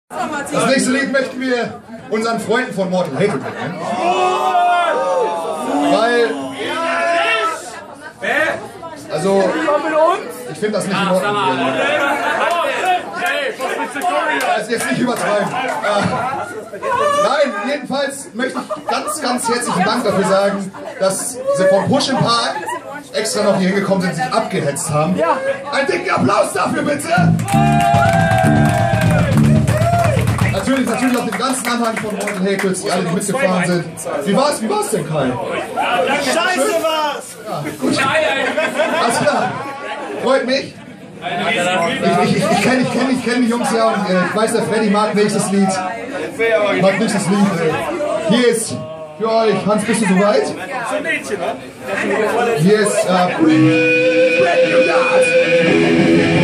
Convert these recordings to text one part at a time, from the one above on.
Das nächste Lied möchten wir unseren Freunden von Mortal Hatred widmen. Weil... Also... Ich finde das nicht in Ordnung. Also jetzt nicht übertreiben. Nein, jedenfalls möchte ich ganz herzlichen Dank dafür sagen, dass sie vom Push im Park extra noch hier hingekommen sind, sich abgehetzt haben. Einen dicken Applaus dafür, bitte! Natürlich auch den ganzen Anhang von Mortal Hatred, die alle mitgefahren sind. Wie war's denn, Kai? Scheiße war's! Ja, gut. Alles klar. Freut mich. Ich kenn die Jungs ja und ich weiß, der Freddy mag nächstes Lied. Hier ist für euch, Hans, bist du soweit? Hier ist Brand New Dart.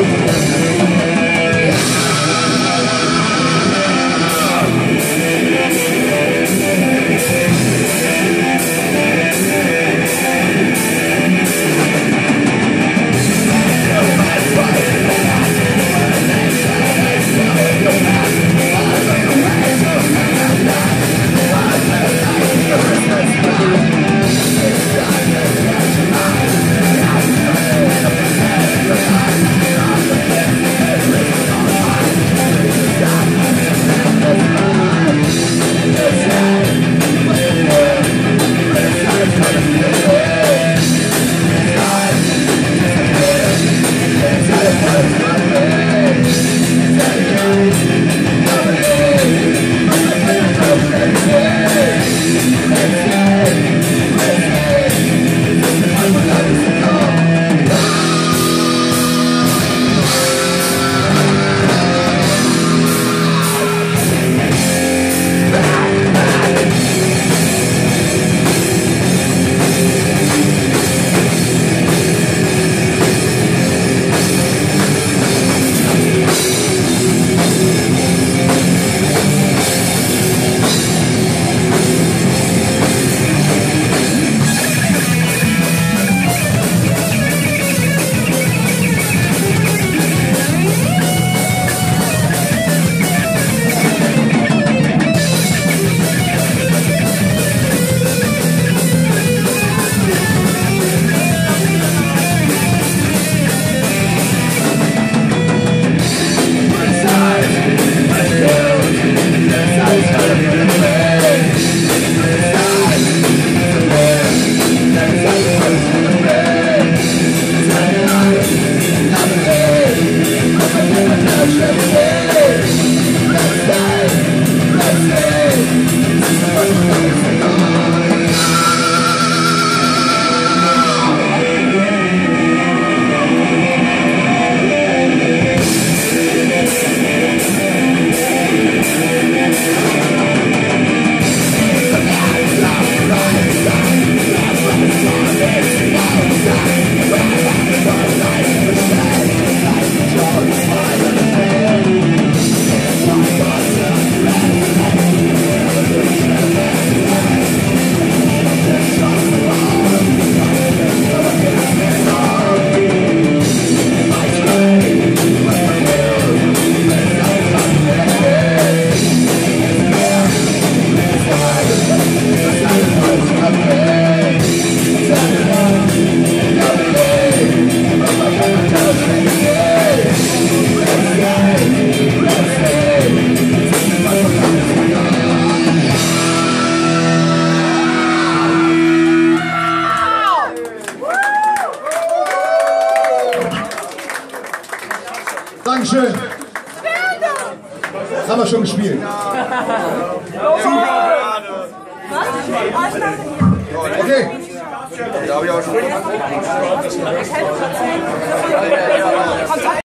Dankeschön. Das haben wir schon gespielt. Okay. Da habe ich auch schon.